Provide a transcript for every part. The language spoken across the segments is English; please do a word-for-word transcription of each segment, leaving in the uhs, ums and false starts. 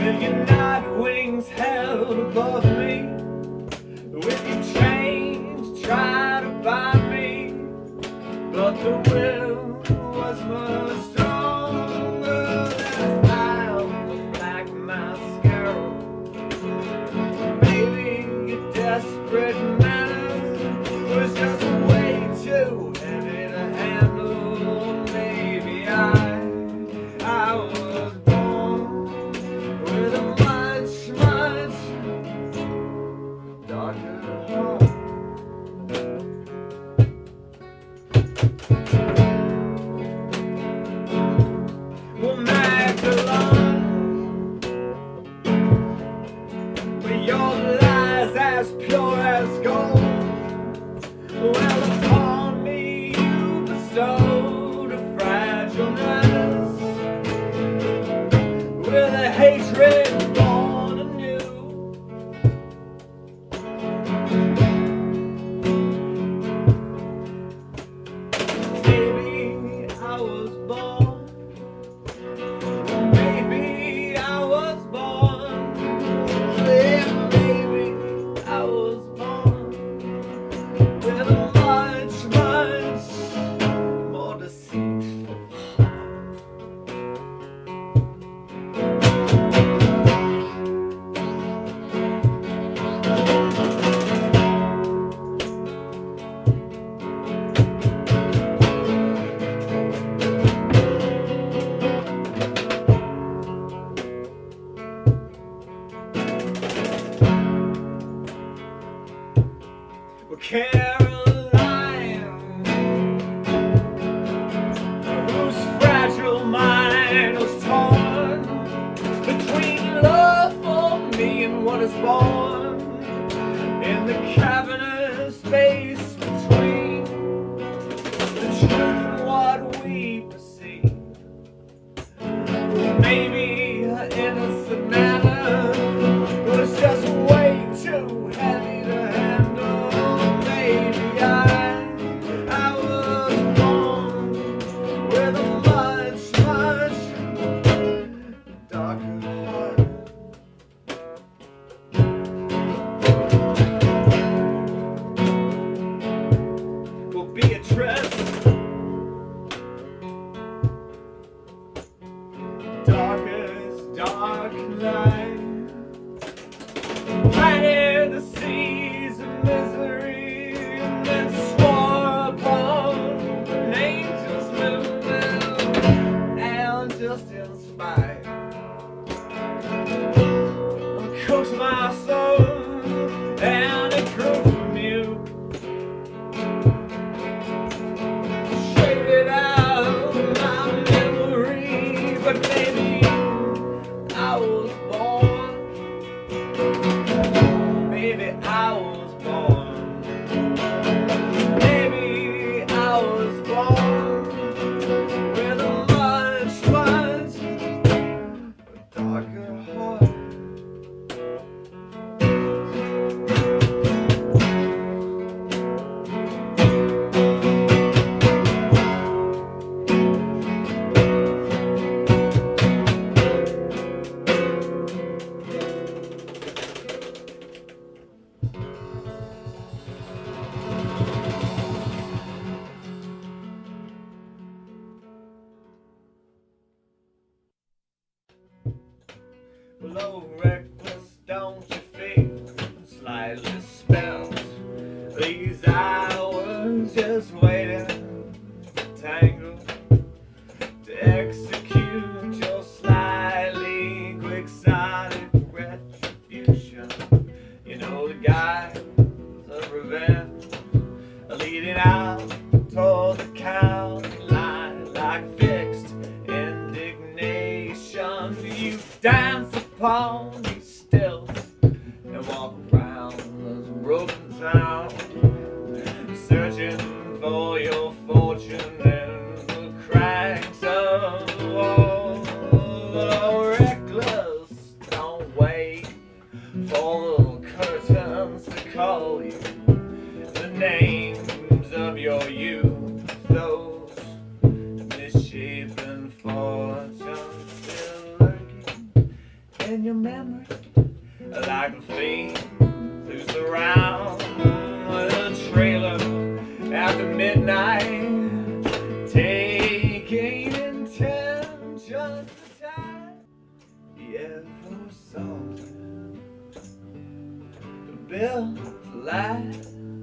million night wings held above me. With your chains, try to bind me, but the will was much stronger than I, like mascara. Maybe your desperate manners was just way too heavy to handle. Maybe I, I was born with a much, much darker heart. Well, Magdalene, with your lies as pure as gold, well, upon me you bestowed a fragileness with a hatred born anew. Maybe I was born, maybe I was born, yeah, maybe I was born with a much, much more deceitful heart. Well, Caroline, whose fragile mind was torn between love for me and what is born in the cavernous space between the truth and what we perceive. Maybe her innocent manner was just way too heavy to handle. Maybe I, I was born with a much, much darker heart. Well, Beatrice, darkest dark night, planted the seeds of misery and then swore upon an angel's movement, and just in spite cooked my soul and it grew from you. Shaded out my memory, but maybe I was born. Maybe I was born. Maybe I was born with a much, much darker heart. Well, oh, reckless, don't you feel slightly spent? These hours just waiting to tangle, to execute your slightly quixotic retribution. You know the guise of revenge leading out toward the county line like fixed indignation. You dance upon these stilts and walk around this broken town, searching for your fortune in the cracks of the wall. Oh, reckless, don't wait for the curtains to call you the names of your youth, those misshapen fortunes still lurking in your memory, like a fiend who's around with a trailer after midnight, taking intentions to time. Yeah, for something to build life,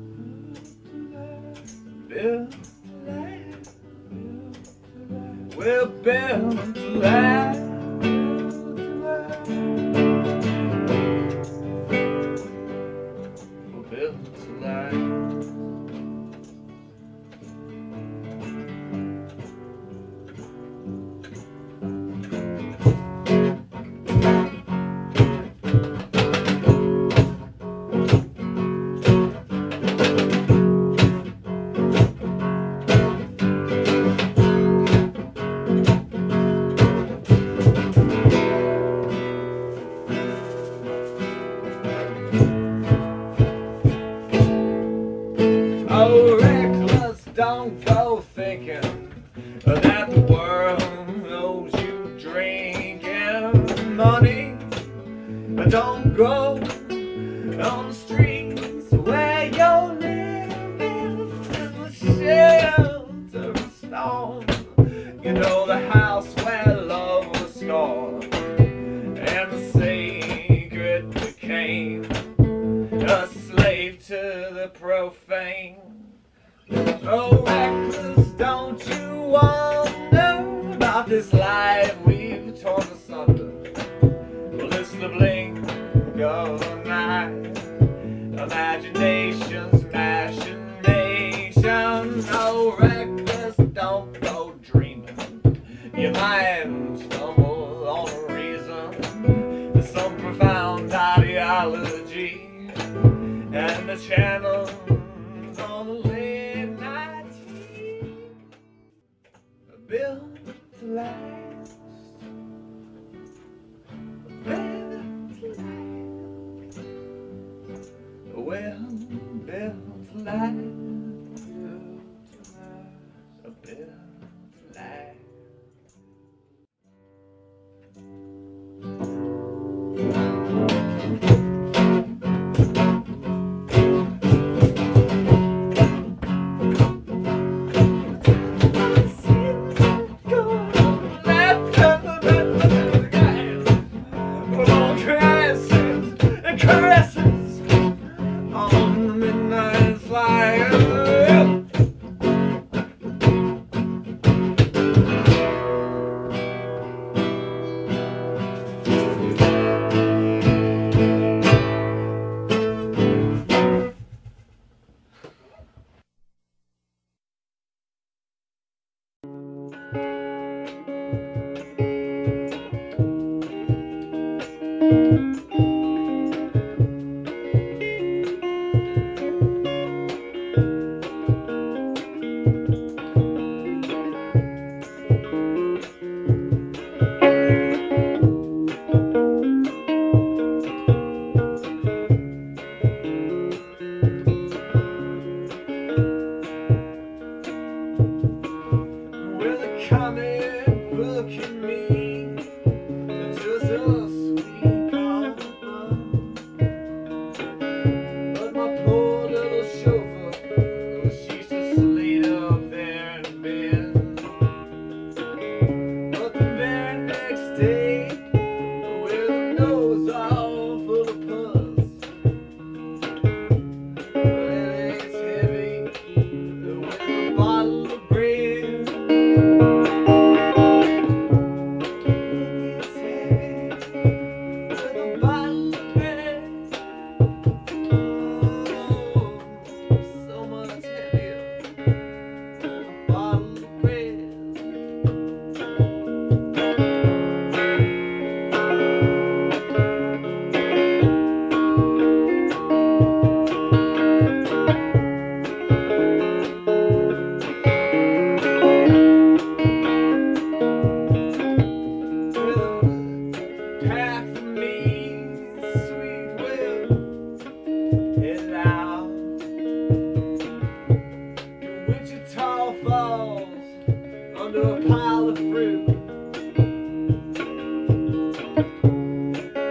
build life, we'll build life. Oh, reckless, don't go thinking that the world owes you drinking money. Don't go on the streets where you're living in the shelter of stone. You know, the house where love was scorned and the sacred became a slave to the profane. Oh, reckless, don't you wonder about this life we've torn asunder? Well, it's the blink of an eye, imagination's machination. Oh, reckless, don't go dreaming. You might stumble on a reason, some profound ideology, and the channel on the late night T V built to last, built to last, well, built to last, built to last. Caresses on the midnight flyer. Comic book in me, just a sweet comic but my poor little chauffeur, she's just laid up there in bed. But the very next day, with her nose all full of pus, well, it's heavy with a bottle of bread. Falls under a pile of fruit.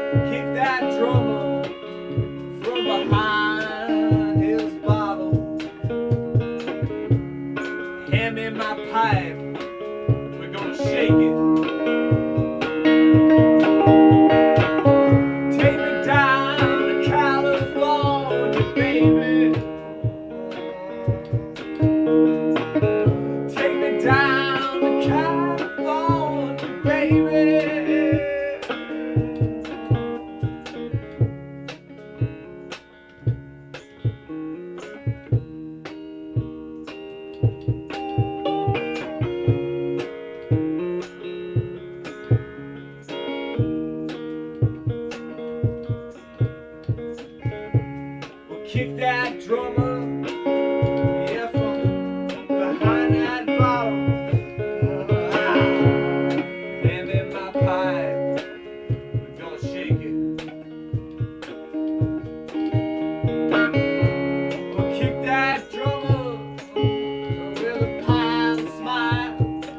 drummer from behind his bottle. Hand me my pipe, we're gonna shake it. Take me down to California, baby. Take me down to California, baby. Kick that drummer, yeah, from behind that bottle. Hand in my pipe, we're gonna shake it. Well, kick that drummer with a pie and smile.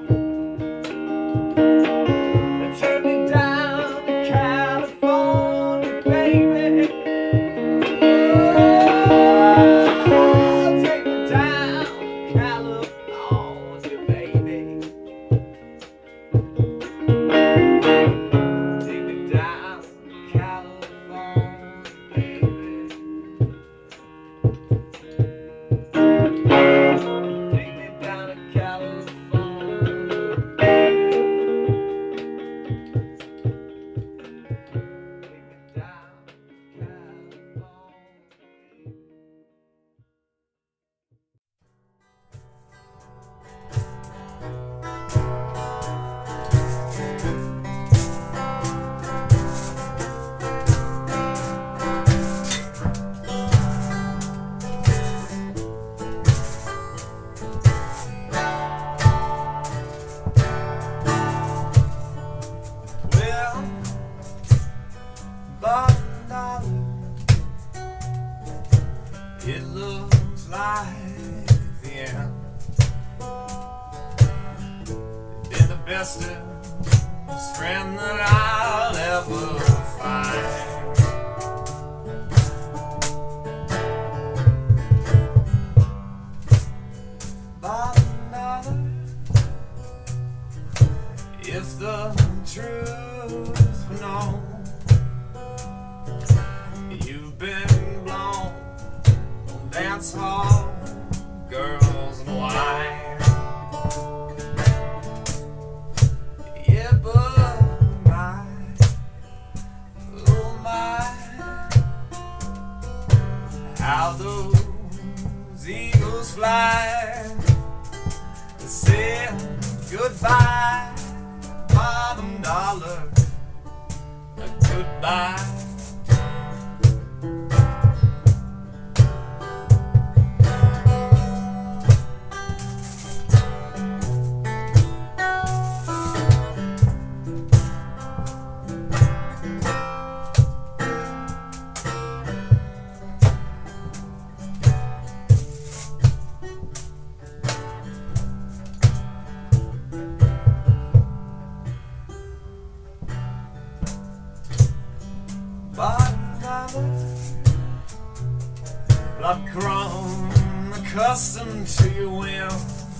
Take me down to California, baby. It looks like the end. Been the bestest friend that I'll ever find. Bottom dollar, if the truth were known, you've been blown dance hall, girls and wine. Yeah, but my, oh my, how those eagles fly. They say goodbye, bottom dollar, goodbye. I've grown accustomed to your whim.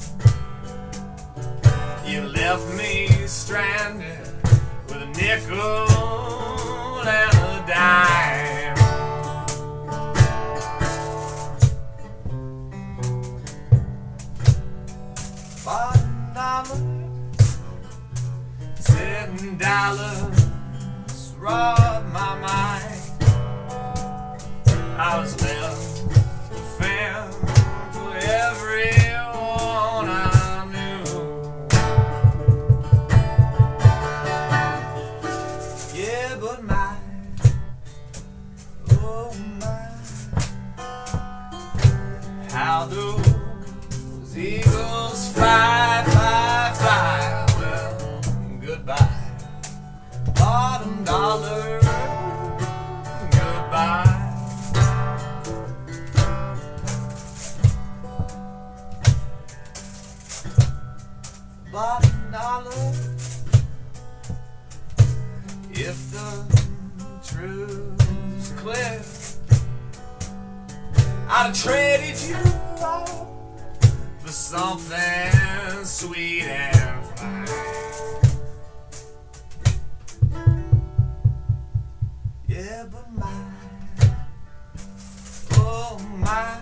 You left me stranded with a nickel and a dime. Five dollars, seven dollars robbed my mind. I was left to fend for everyone I knew. Yeah, but my, oh my, how those eagles fly, fly, fly. Well, goodbye, bottom dollar, goodbye. Bottom dollar, if the truth cliff. I'd have traded you all for something sweet and fine. Yeah, but my, oh my,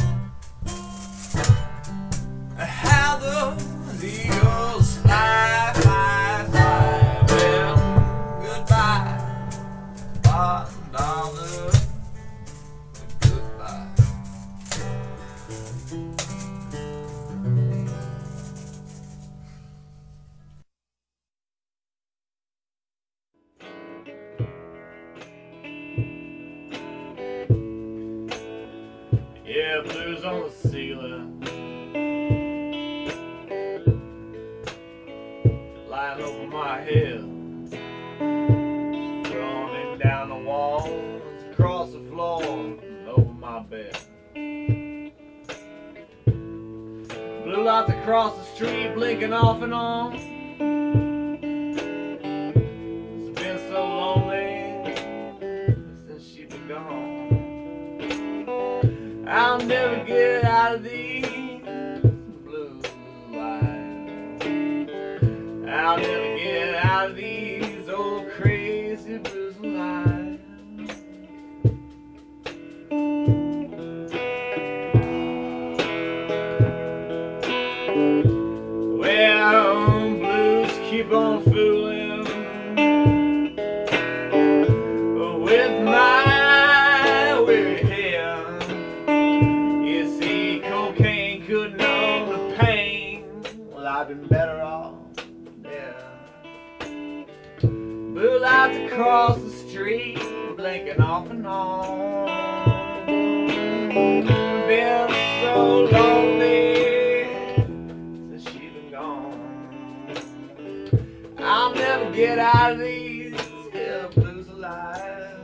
how those eagles fly, fly, fly. Well, goodbye, bottom dollar, goodbye. Yeah, blues on the ceiling, lying over my head, running down the walls, across the floor, and over my bed. Blue lights across the street, blinking off and on. It's been so lonely since she's been gone. I'll never get out of these blue lights. I'll never get out of these old crazy blues lights. Well, blues keep on fooling with my weary head. You see, cocaine couldn't numb the pain. Well, I've been better off, yeah. Blue lights across the street, blinking off and on. Been so lonely since she's been gone. I'll never get out of these here blues alive.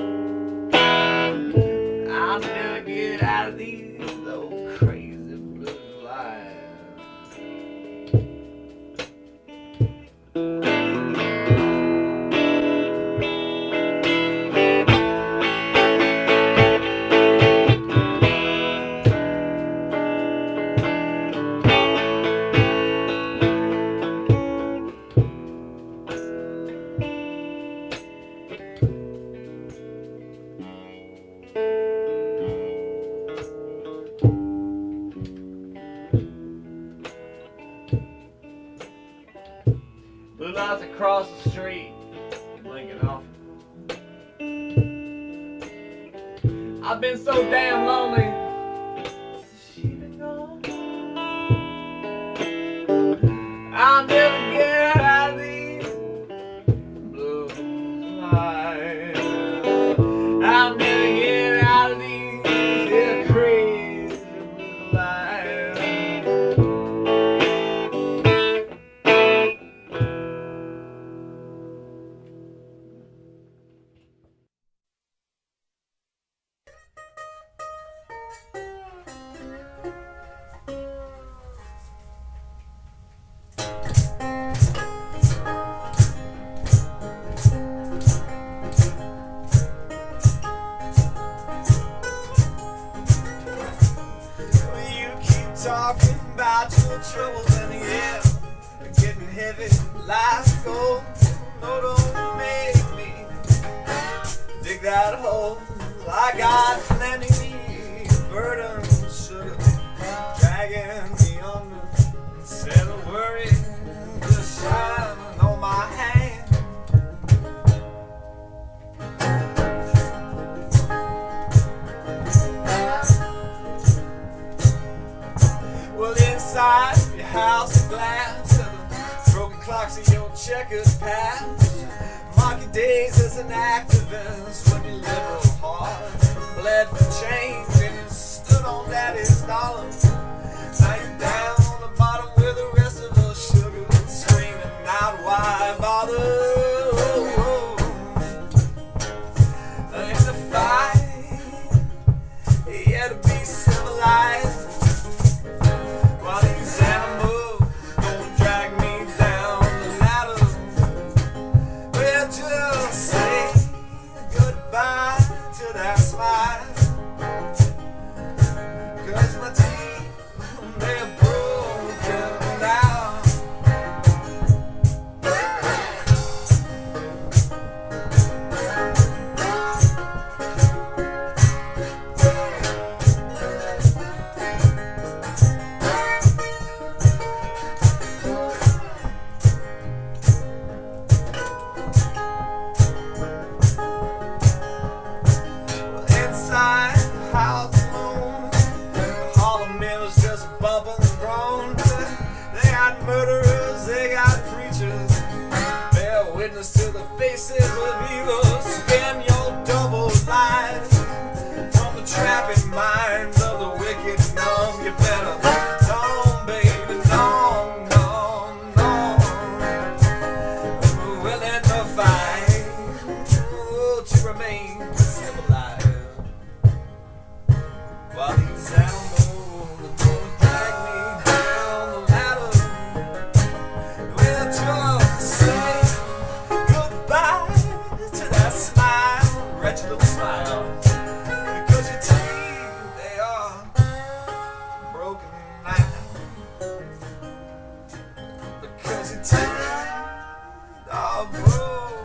I'll never get out of these old crazy blues alive. Blue lights across the street, blinking off. I've been so damn lonely since she's been gone. I'll never get out of these blue lights. I'll never get out of these yeah, crazy blue lights. Talking about your troubles in the air, getting heavy, life goes. No, don't make me dig that hole. I got plenty burden, sugar, dragging me under. Instead of worry, just shining on my hand. Inside your house of glass, and the broken clocks of your checkered past. Mark your days as an activist when your liberal heart bled for change and you stood on daddy's dollar. Now you're down on the bottom with the rest of us, sugar, screaming out, why bother? In the fight, yeah, to be civilized. Just say goodbye. remain civilized. While these animals are gonna drag me down the ladder, we'll just say goodbye to that smile, wretched little smile, because your teeth, they are broken now. Because your teeth are broken.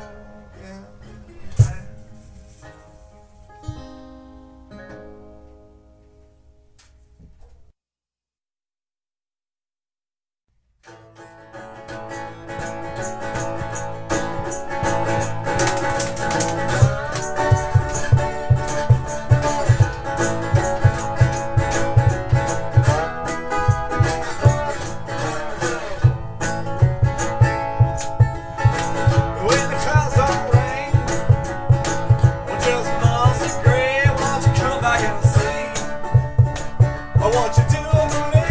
What you doing to me?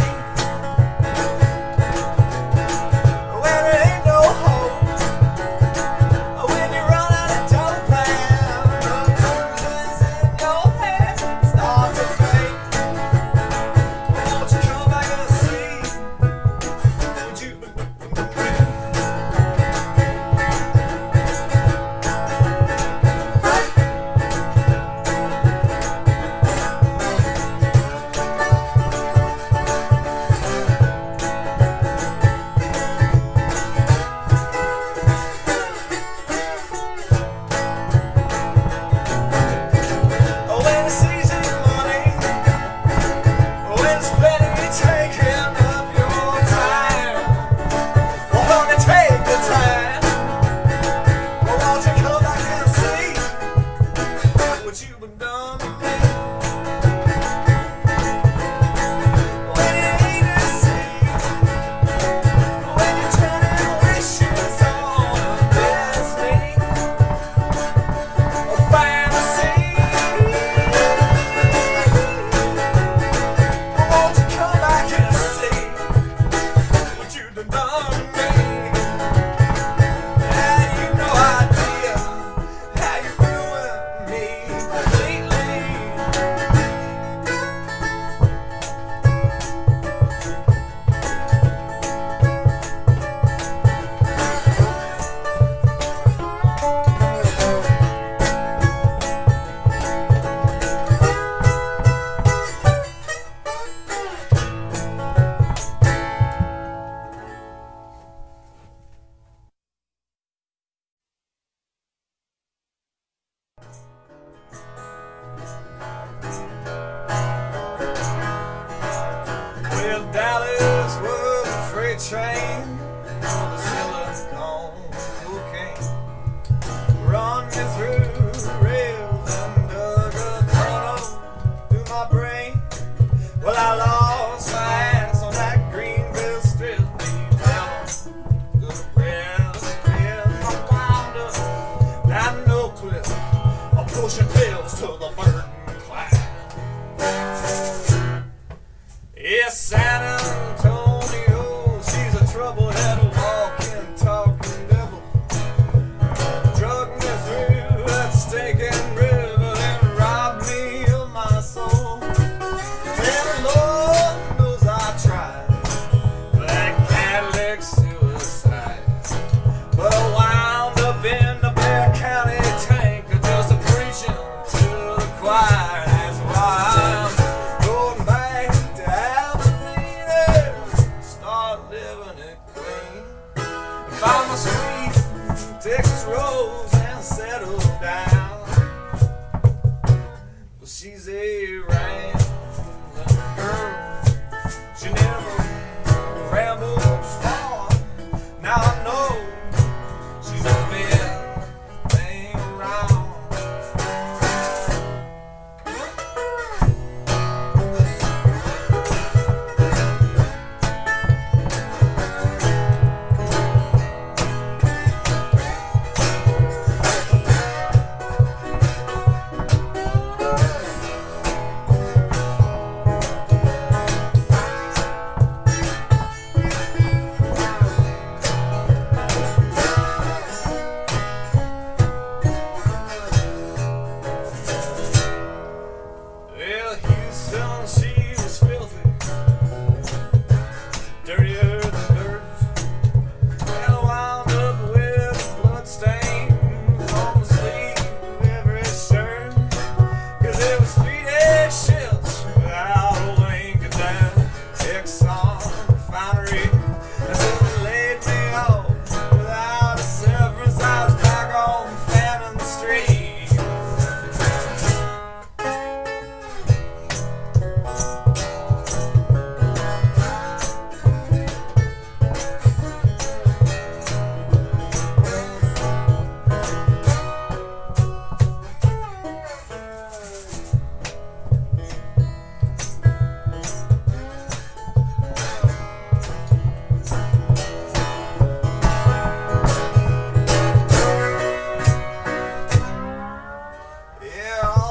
When there ain't no hope, when you run out of dough plan, the cruises in your head start to fade. Won't you come back and see what you've been doing to me? Well, Dallas was a freight train on the silicone cocaine. Run me through rails and dug a tunnel through my brain. Well, I lost my ass on that Greenville strip deep down to the rails. I wound up down no cliff, I'm pushing bills to the burden cloud.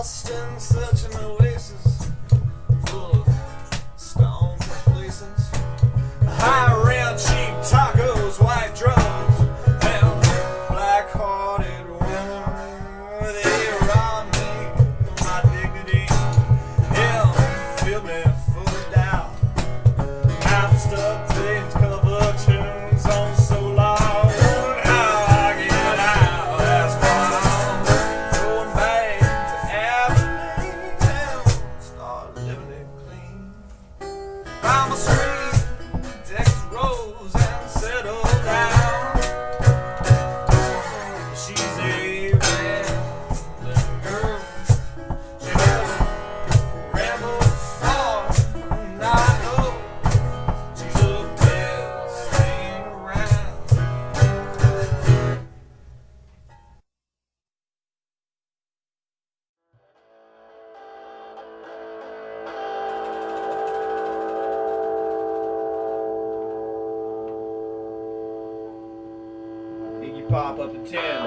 lost in such an oasis full of stone places. High rent, cheap tacos, white drugs, and black-hearted women. They robbed me of my dignity. Hell filled me full of doubt. I'm stuck playing cover tunes on so long. How I get out? That's why I'm going back to Abilene and start living it clean. I'm a street Texas Rose and settle down. She's a rambling girl. She never rambles far, and I know she's the best thing around. Iggy Pop up to ten.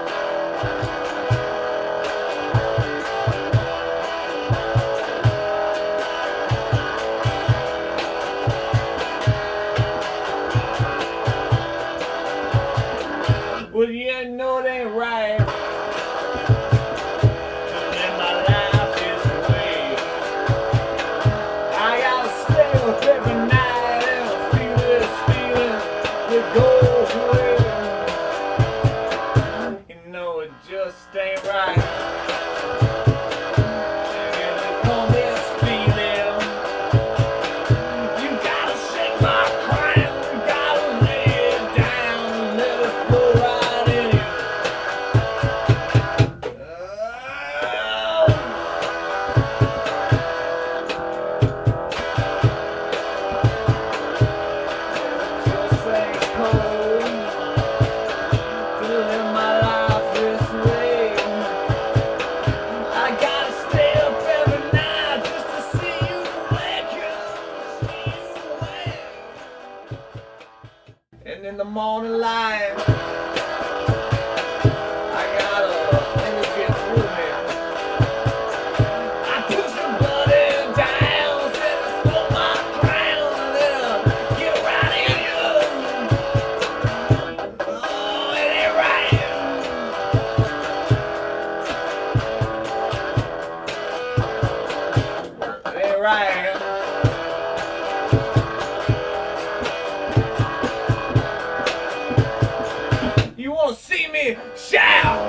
Well, you know it ain't right to live my life this way. I gotta stay up every night and feel this feeling that goes away. You know it just ain't right. And it come this feeling. You gotta shake my crown. You gotta lay it down and let it flow right in you. Just ain't cold to live my life this way. I gotta stay up every night just to see you wake up, see you wake. And in the morning light, I gotta let it get through me. I push your body down, set it for my crown, and then I get right in you. Oh, it ain't right. It ain't right. You wanna see me shout?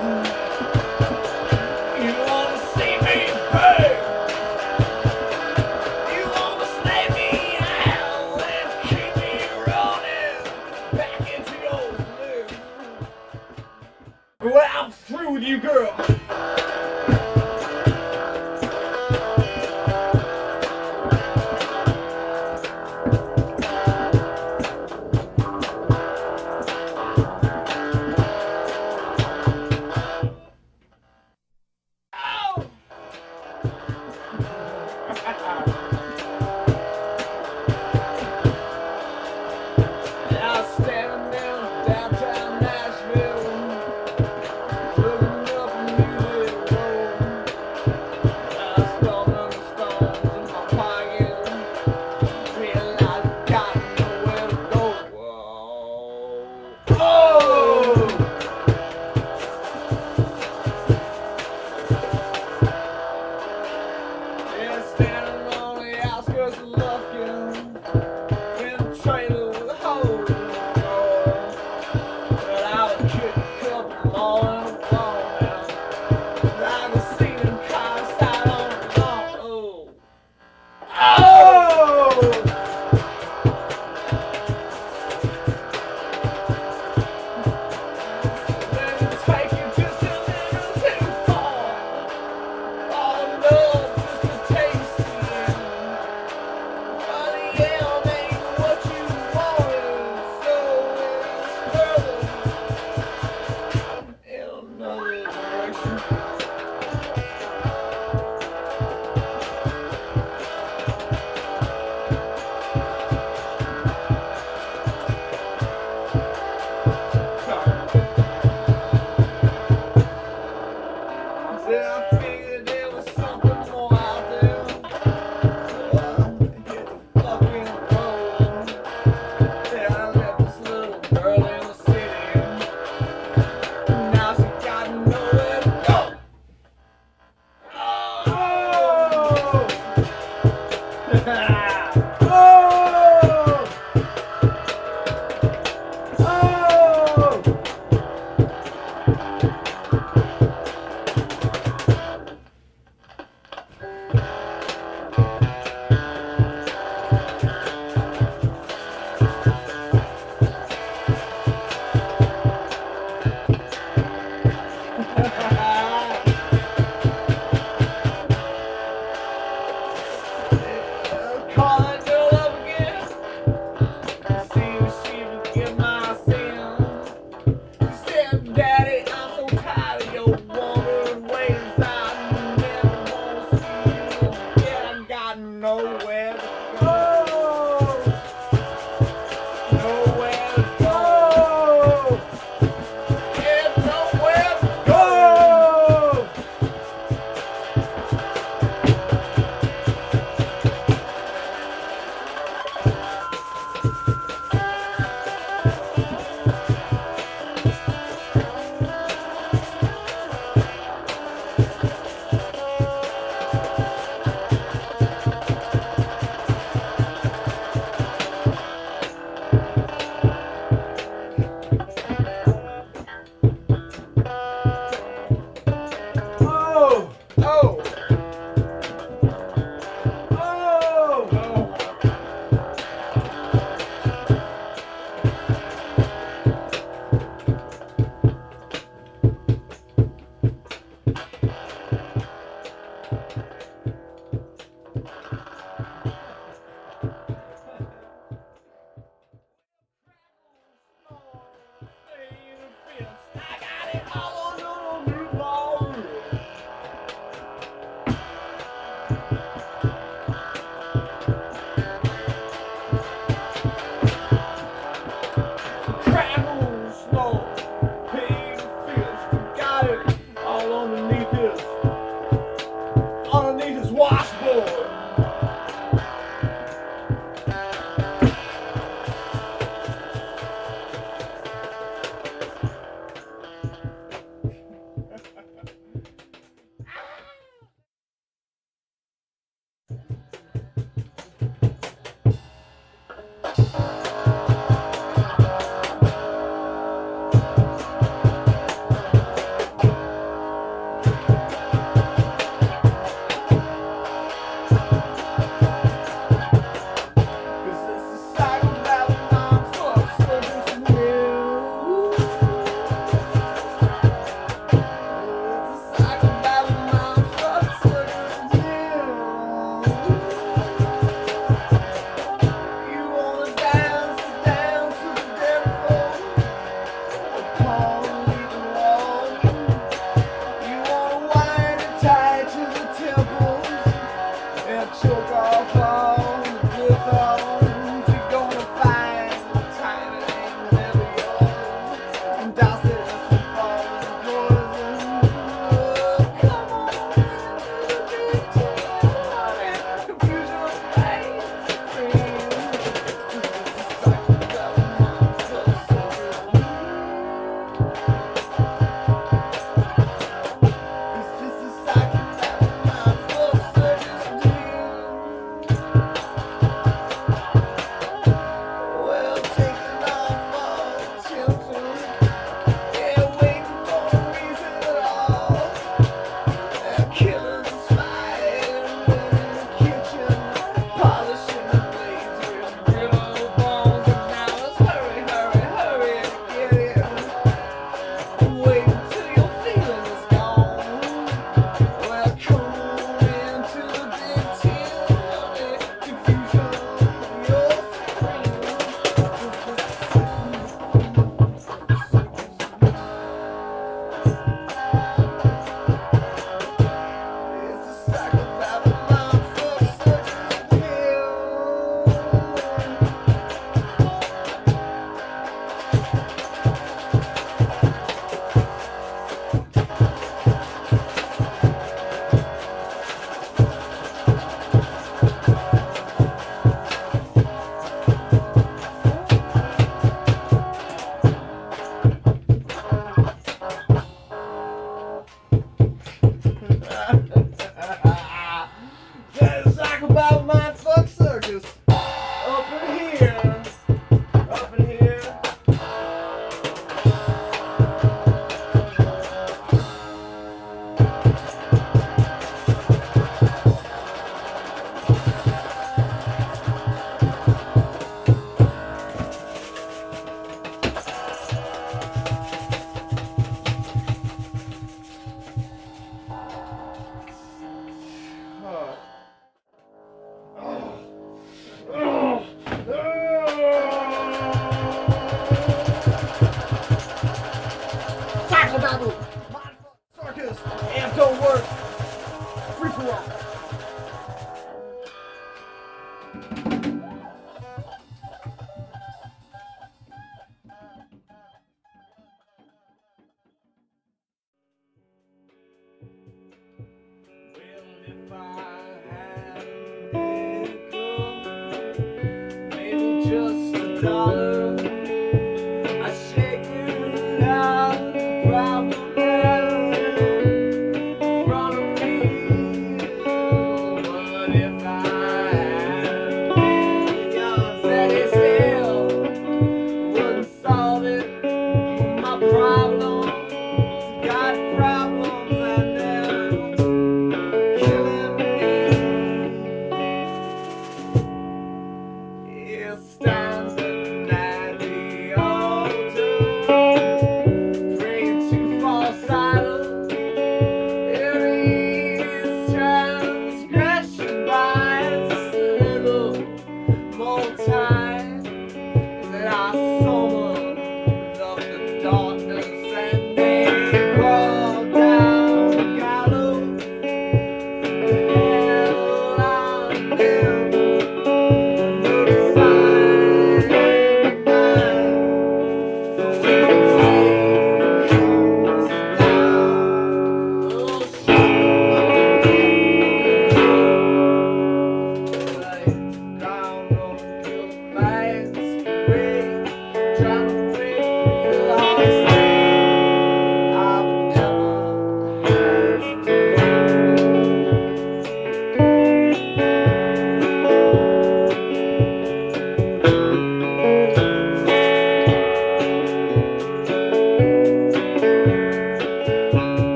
You wanna see me burn? You wanna slay me out and keep me running back into your blue? Well, I'm through with you, girl.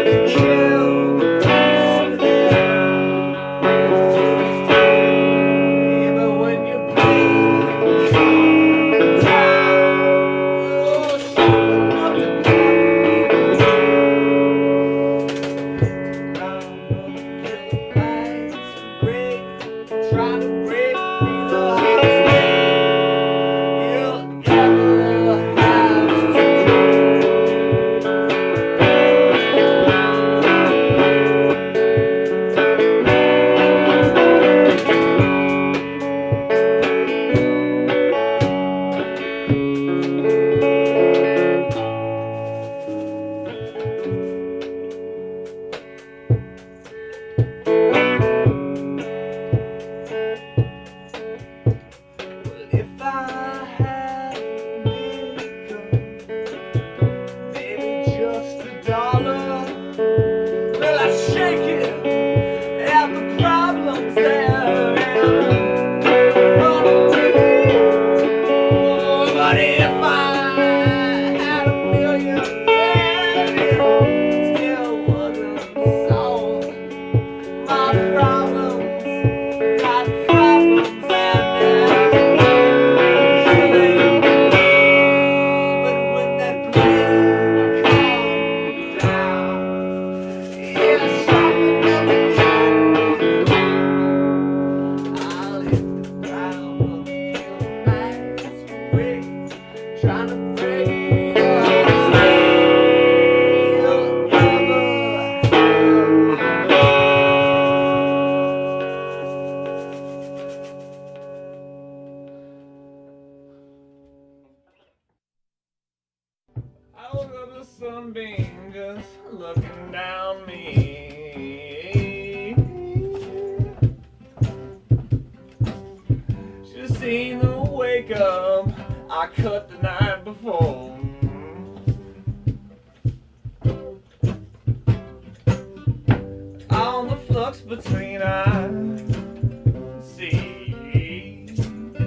Sunbeam just looking down me. Just seen the wake up I cut the night before. On the flux between our seas,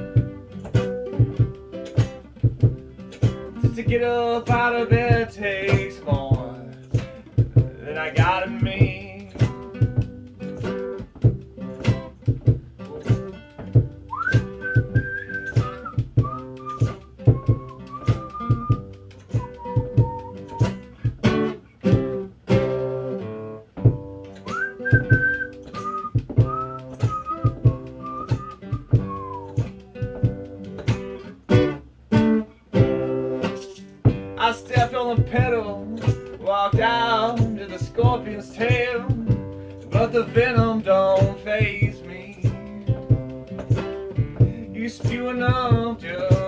to get up out of bed takes more than I got in me. I stepped on the pedal, walked out to the scorpion's tail, but the venom don't faze me. You spew enough just